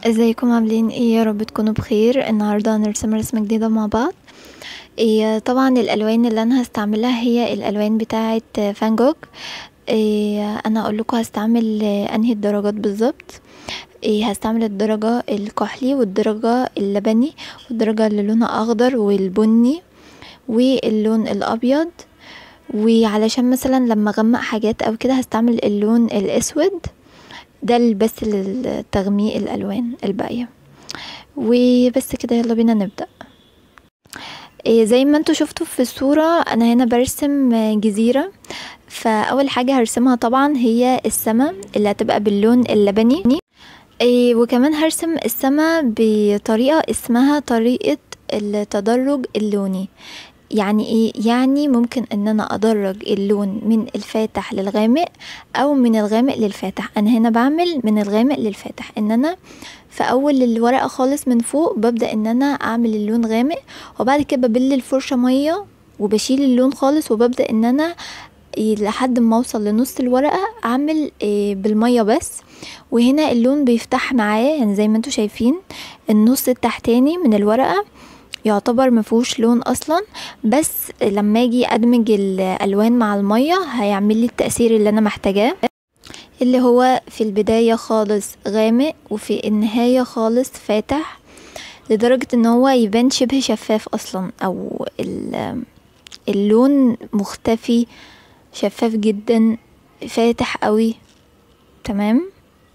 ازيكم عاملين ايه؟ يا رب تكونوا بخير. النهارده هنرسم رسمه جديده مع بعض. طبعا الالوان اللي انا هستعملها هي الالوان بتاعه فان جوخ. انا اقول لكم هستعمل انهي الدرجات بالظبط. هستعمل الدرجه الكحلي والدرجه اللبني والدرجه اللي لونها اخضر والبني واللون الابيض. وعلشان مثلا لما اغمق حاجات او كده هستعمل اللون الاسود ده بس للتغميق الالوان الباقيه. وبس كده، يلا بينا نبدأ. زي ما انتوا شفتوا في الصورة انا هنا برسم جزيرة. فاول حاجة هرسمها طبعا هي السماء اللي هتبقى باللون اللبني. وكمان هرسم السماء بطريقة اسمها طريقة التدرج اللوني. يعني ايه؟ يعني ممكن ان انا ادرج اللون من الفاتح للغامق او من الغامق للفاتح. انا هنا بعمل من الغامق للفاتح، ان انا في اول الورقة خالص من فوق ببدأ ان انا اعمل اللون غامق، وبعد كده ببل الفرشة مية وبشيل اللون خالص، وببدأ ان انا لحد ما اوصل لنص الورقة اعمل بالمية بس. وهنا اللون بيفتح معايا، يعني زي ما انتوا شايفين النص التحتاني من الورقة يعتبر مفيهوش لون اصلا، بس لما اجي ادمج الالوان مع المية هيعمل لي التأثير اللي انا محتاجاه، اللي هو في البداية خالص غامق وفي النهاية خالص فاتح، لدرجة ان هو يبان شبه شفاف اصلا، او اللون مختفي شفاف جدا فاتح قوي. تمام.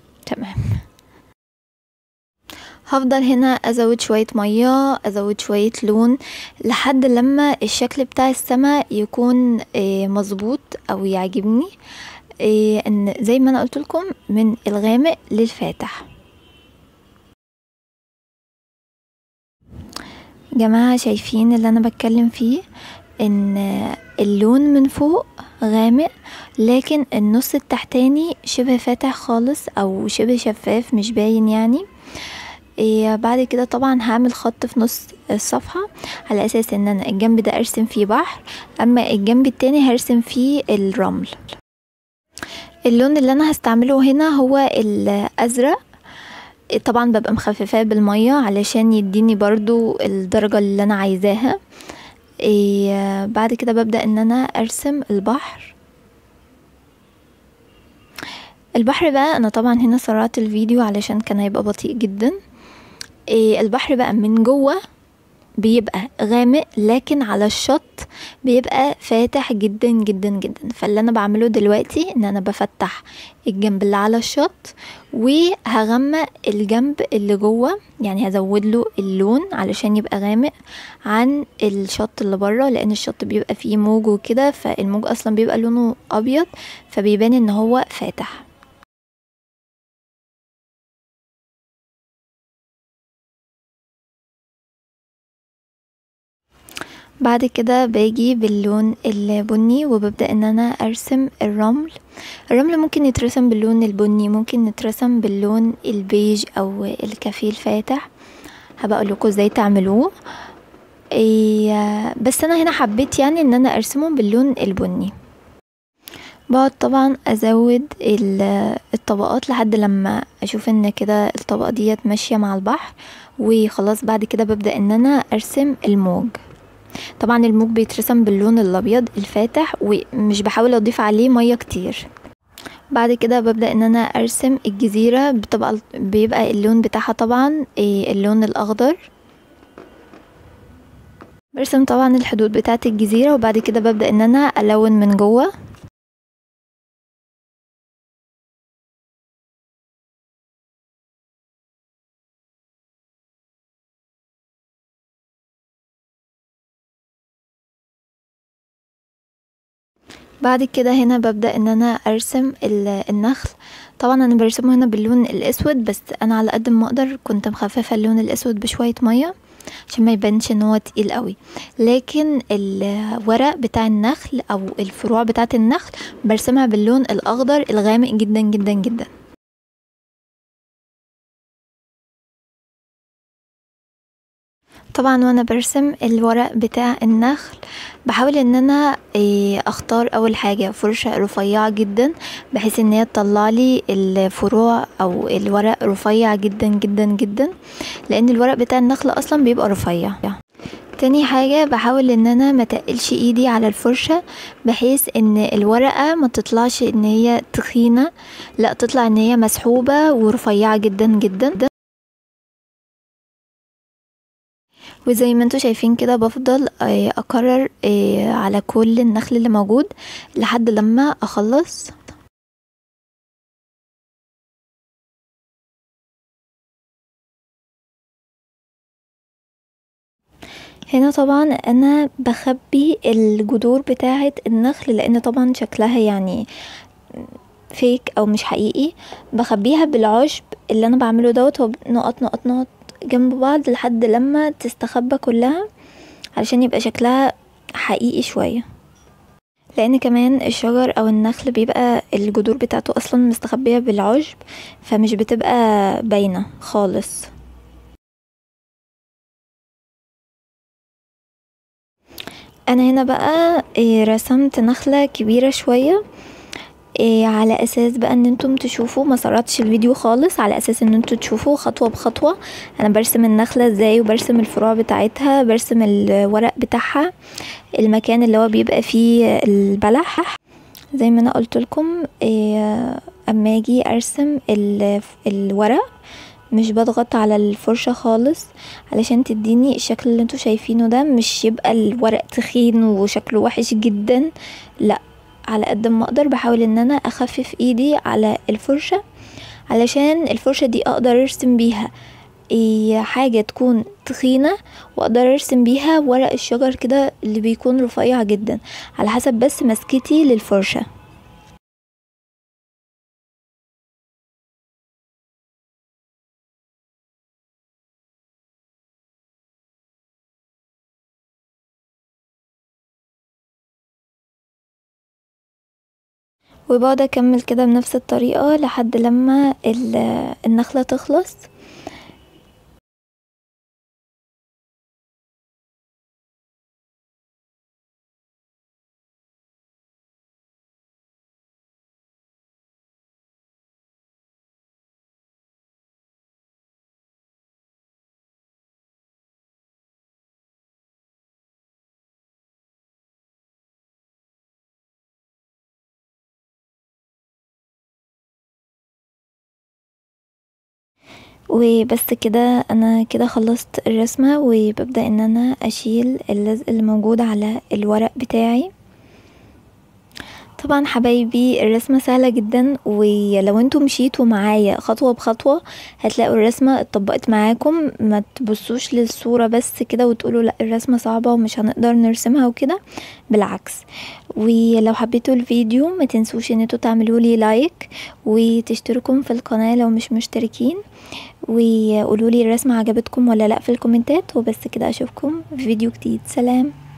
هفضل هنا ازود شوية مية، ازود شوية لون لحد لما الشكل بتاع السماء يكون مظبوط او يعجبني. ان زي ما انا قلت لكم من الغامق للفاتح. جماعة شايفين اللي انا بتكلم فيه؟ ان اللون من فوق غامق لكن النص التحتاني شبه فاتح خالص او شبه شفاف مش باين يعني. بعد كده طبعا هعمل خط في نص الصفحة على اساس ان انا الجنب ده ارسم فيه بحر، اما الجنب التاني هرسم فيه الرمل. اللون اللي انا هستعمله هنا هو الازرق. طبعا ببقى مخففاه بالمية علشان يديني برضو الدرجة اللي انا عايزاها. بعد كده ببدأ ان انا ارسم البحر. بقى انا طبعا هنا سرعت الفيديو علشان كان هيبقى بطيء جدا. البحر بقى من جوه بيبقى غامق لكن على الشط بيبقى فاتح جدا جدا جدا. فاللي انا بعمله دلوقتي ان انا بفتح الجنب اللي على الشط وهغمق الجنب اللي جوه، يعني هزود له اللون علشان يبقى غامق عن الشط اللي بره، لان الشط بيبقى فيه موج وكده، فالموج اصلا بيبقى لونه ابيض فبيبان ان هو فاتح. بعد كده باجي باللون البني وببدأ ان انا ارسم الرمل. ممكن يترسم باللون البني، ممكن يترسم باللون البيج او الكافيه الفاتح. هبقى اقول لكم ازاي تعملوه. بس انا هنا حبيت يعني ان انا ارسمه باللون البني. بقعد طبعا ازود الطبقات لحد لما اشوف ان كده الطبقة ديت ماشية مع البحر، وخلاص بعد كده ببدأ ان انا ارسم الموج. طبعا الموج بيترسم باللون الابيض الفاتح ومش بحاول اضيف عليه مية كتير. بعد كده ببدأ ان انا ارسم الجزيرة بيبقى اللون بتاعها طبعا اللون الاخضر. برسم طبعا الحدود بتاعة الجزيرة، وبعد كده ببدأ ان انا الون من جوه. بعد كده هنا ببدأ ان انا ارسم النخل. طبعا انا برسمه هنا باللون الاسود، بس انا على قد ما اقدر كنت مخففة اللون الاسود بشوية مية عشان ما يبانش ان هو تقيل قوي. لكن الورق بتاع النخل او الفروع بتاعة النخل برسمها باللون الاخضر الغامق جدا جدا جدا. طبعا وانا برسم الورق بتاع النخل بحاول ان انا اختار اول حاجة فرشة رفيعة جدا بحيث ان هي تطلع لي الفروع او الورق رفيع جدا جدا جدا، لان الورق بتاع النخل اصلا بيبقى رفيع. تاني حاجة بحاول ان انا ما تقلش ايدي على الفرشة بحيث ان الورقة ما تطلعش ان هي تخينة، لا تطلع ان هي مسحوبة ورفيعة جدا جدا. وزي ما انتوا شايفين كده بفضل اكرر على كل النخل اللي موجود لحد لما اخلص. هنا طبعا انا بخبي الجذور بتاعة النخل لان طبعا شكلها يعني فيك او مش حقيقي، بخبيها بالعشب اللي انا بعمله دوت، هو نقط نقط نقط جنب بعض لحد لما تستخبى كلها علشان يبقى شكلها حقيقي شوية، لان كمان الشجر او النخل بيبقى الجذور بتاعته اصلا مستخبية بالعشب فمش بتبقى باينة خالص. انا هنا بقى رسمت نخلة كبيرة شوية على اساس بقى ان انتم تشوفوا، ما سرعتش الفيديو خالص، على اساس ان انتم تشوفوا خطوة بخطوة انا برسم النخلة ازاي وبرسم الفروع بتاعتها، برسم الورق بتاعها، المكان اللي هو بيبقى فيه البلح. زي ما انا قلت لكم اما اجي ارسم الورق مش بضغط على الفرشة خالص علشان تديني الشكل اللي انتوا شايفينه ده، مش يبقى الورق تخين وشكله وحش جدا، لا، على قد ما اقدر بحاول ان انا اخفف ايدي على الفرشة علشان الفرشة دي اقدر ارسم بيها حاجة تكون تخينة واقدر ارسم بيها ورق الشجر كده اللي بيكون رفيع جدا على حسب بس مسكتي للفرشة. وبقعد اكمل كده بنفس الطريقة لحد لما النخلة تخلص. وبس كده انا كده خلصت الرسمة، وببدأ ان انا اشيل اللزق اللي موجود على الورق بتاعي. طبعا حبايبي الرسمة سهلة جدا، ولو انتوا مشيتوا معايا خطوة بخطوة هتلاقوا الرسمة اتطبقت معاكم، ما تبصوش للصورة بس كده وتقولوا لا الرسمة صعبة ومش هنقدر نرسمها وكده، بالعكس. ولو حبيتوا الفيديو ما تنسوش ان انتوا تعملوا لي لايك وتشتركوا في القناة لو مش مشتركين، وقولوا لي الرسمة عجبتكم ولا لا في الكومنتات. وبس كده اشوفكم في فيديو جديد، سلام.